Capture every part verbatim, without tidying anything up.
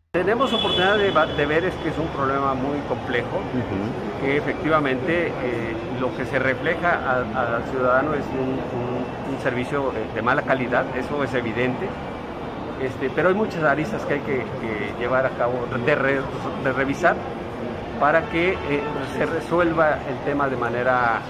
Tenemos oportunidad de, de ver es que es un problema muy complejo, uh-huh. que efectivamente eh, lo que se refleja al ciudadano es un, un, un servicio de, de mala calidad, eso es evidente, este, pero hay muchas aristas que hay que, que llevar a cabo, de, re, de revisar, para que eh, se resuelva el tema de manera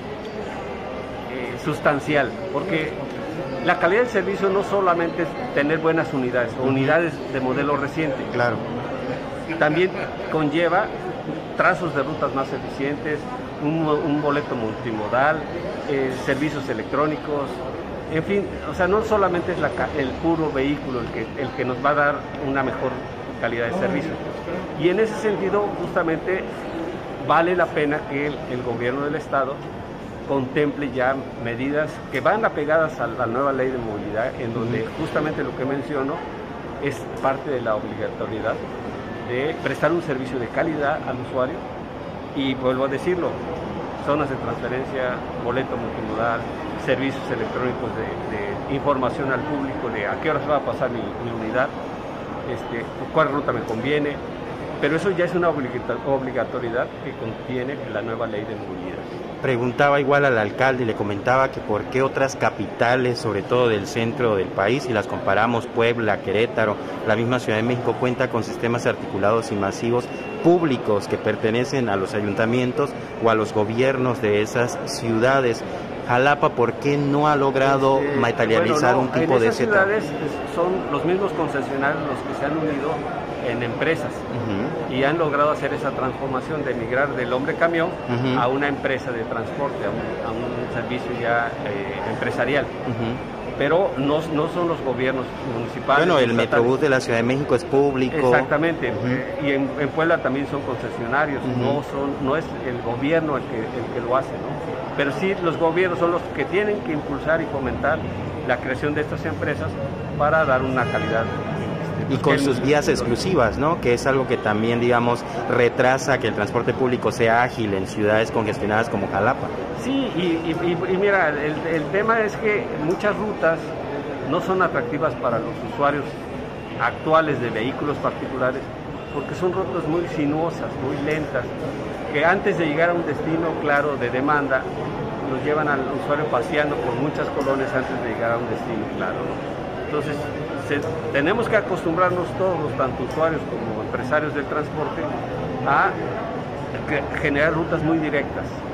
eh, sustancial, porque la calidad del servicio no solamente es tener buenas unidades, o unidades de modelo reciente. Claro. También conlleva trazos de rutas más eficientes, un, un boleto multimodal, eh, servicios electrónicos, en fin, o sea, no solamente es la, el puro vehículo el que, el que nos va a dar una mejor calidad de servicio. Y en ese sentido, justamente, vale la pena que el, el gobierno del Estado contemple ya medidas que van apegadas a la nueva ley de movilidad, en donde justamente lo que menciono es parte de la obligatoriedad de prestar un servicio de calidad al usuario, y vuelvo a decirlo, zonas de transferencia, boleto multimodal, servicios electrónicos de, de información al público de a qué horas va a pasar mi, mi unidad, este, cuál ruta me conviene, pero eso ya es una obligatoriedad que contiene la nueva ley de movilidad. Preguntaba igual al alcalde y le comentaba que por qué otras capitales, sobre todo del centro del país, si las comparamos, Puebla, Querétaro, la misma Ciudad de México, cuenta con sistemas articulados y masivos públicos que pertenecen a los ayuntamientos o a los gobiernos de esas ciudades. Jalapa, ¿por qué no ha logrado este, materializar bueno, no, un tipo de ese trabajo? En esas ciudades son los mismos concesionarios los que se han unido en empresas uh-huh. y han logrado hacer esa transformación de migrar del hombre camión uh-huh. a una empresa de transporte, a un, a un servicio ya eh, empresarial. Uh-huh. Pero no, no son los gobiernos municipales. Bueno, el Metrobús de la Ciudad de México es público. Exactamente, uh-huh. y en, en Puebla también son concesionarios, uh-huh. no, son, no es el gobierno el que, el que lo hace, ¿no? Pero sí los gobiernos son los que tienen que impulsar y fomentar la creación de estas empresas para dar una calidad. Y con sus vías exclusivas, ¿no? Que es algo que también, digamos, retrasa que el transporte público sea ágil en ciudades congestionadas como Jalapa. Sí, y, y, y mira, el, el tema es que muchas rutas no son atractivas para los usuarios actuales de vehículos particulares, porque son rutas muy sinuosas, muy lentas, que antes de llegar a un destino claro de demanda, nos llevan al usuario paseando por muchas colonias antes de llegar a un destino claro, ¿no? Entonces, se, tenemos que acostumbrarnos todos, tanto usuarios como empresarios del transporte, a generar rutas muy directas.